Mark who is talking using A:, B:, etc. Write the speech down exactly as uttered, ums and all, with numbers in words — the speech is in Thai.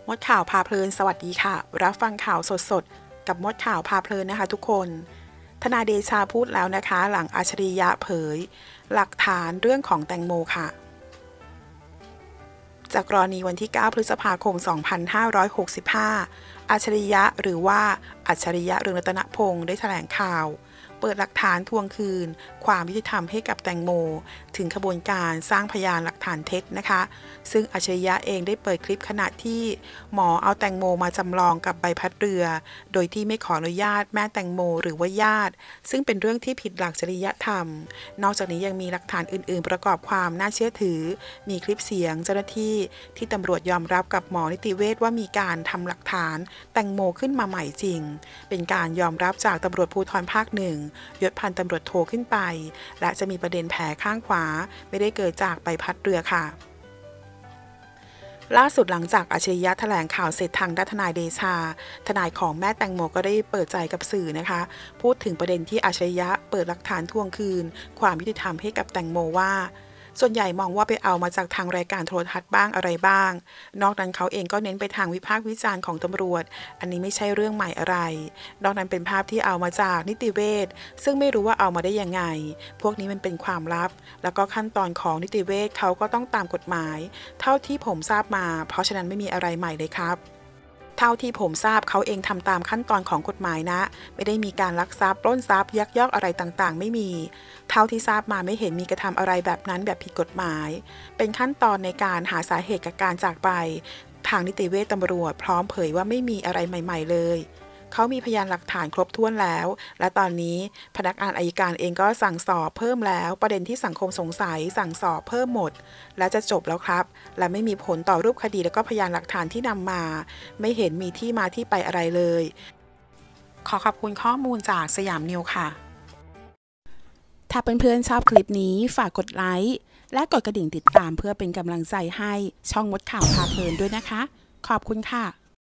A: มดข่าวพาเพลินสวัสดีค่ะรับฟังข่าวสดๆกับมดข่าวพาเพลินนะคะทุกคนทนายเดชาพูดแล้วนะคะหลังอัจฉริยะเผยหลักฐานเรื่องของแตงโมค่ะจากกรณีวันที่เก้าพฤษภาคมสองพันห้าร้อยหกสิบห้าอัจฉริยะหรือว่าอัจฉริยะเรืองรัตนพงศ์ได้แถลงข่าวเปิดหลักฐานทวงคืนความยุติธรรมให้กับแตงโมถึงขบวนการสร้างพยานหลักฐานเท็จนะคะซึ่งอัจฉริยะเองได้เปิดคลิปขณะที่หมอเอาแตงโมมาจำลองกับใบพัดเรือโดยที่ไม่ขออนุญาตแม่แตงโมหรือว่าญาติซึ่งเป็นเรื่องที่ผิดหลักจริยธรรมนอกจากนี้ยังมีหลักฐานอื่นๆประกอบความน่าเชื่อถือมีคลิปเสียงเจ้าหน้าที่ที่ตำรวจยอมรับกับหมอนิติเวชว่ามีการทำหลักฐานแตงโมขึ้นมาใหม่จริงเป็นการยอมรับจากตำรวจภูธรภาคหนึ่งยศพันตำรวจโทขึ้นไปและจะมีประเด็นแผลข้างขวาไม่ได้เกิดจากใบพัดเรือค่ะล่าสุดหลังจากอัจฉริยะแถลงข่าวเสร็จทางด้านทนายเดชาทนายของแม่แตงโมก็ได้เปิดใจกับสื่อนะคะพูดถึงประเด็นที่อัจฉริยะเปิดหลักฐานทวงคืนความยุติธรรมให้กับแตงโมว่าส่วนใหญ่มองว่าไปเอามาจากทางรายการโทรทัศน์บ้างอะไรบ้างนอกนั้นเขาเองก็เน้นไปทางวิพากษ์วิจารณ์ของตำรวจอันนี้ไม่ใช่เรื่องใหม่อะไรนอกนั้นเป็นภาพที่เอามาจากนิติเวชซึ่งไม่รู้ว่าเอามาได้ยังไงพวกนี้มันเป็นความลับแล้วก็ขั้นตอนของนิติเวชเขาก็ต้องตามกฎหมายเท่าที่ผมทราบมาเพราะฉะนั้นไม่มีอะไรใหม่เลยครับเท่าที่ผมทราบเขาเองทำตามขั้นตอนของกฎหมายนะไม่ได้มีการลักทรัพย์ปล้นทรัพย์ยักยอกอะไรต่างๆไม่มีเท่าที่ทราบมาไม่เห็นมีกระทำอะไรแบบนั้นแบบผิดกฎหมายเป็นขั้นตอนในการหาสาเหตุกับการจากไปทางนิติเวชตำรวจพร้อมเผยว่าไม่มีอะไรใหม่ๆเลยเขามีพยานหลักฐานครบถ้วนแล้วและตอนนี้พนักงานอัยการเองก็สั่งสอบเพิ่มแล้วประเด็นที่สังคมสงสัยสั่งสอบเพิ่มหมดและจะจบแล้วครับและไม่มีผลต่อรูปคดีและก็พยานหลักฐานที่นำมาไม่เห็นมีที่มาที่ไปอะไรเลยขอขอบคุณข้อมูลจากสยามนิวค่ะถ้าเพื่อนๆชอบคลิปนี้ฝากกดไลค์และกดกระดิ่งติดตามเพื่อเป็นกำลังใจให้ช่องมดข่าวพาเพลินด้วยนะคะขอบคุณค่ะ